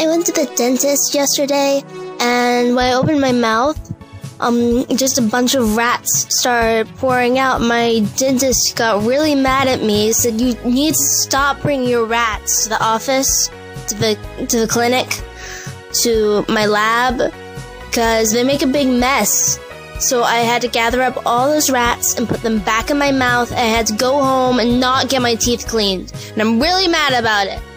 I went to the dentist yesterday, and when I opened my mouth, just a bunch of rats started pouring out. My dentist got really mad at me. He said, "You need to stop bringing your rats to the office, to the clinic, to my lab, because they make a big mess." So I had to gather up all those rats and put them back in my mouth. I had to go home and not get my teeth cleaned, and I'm really mad about it.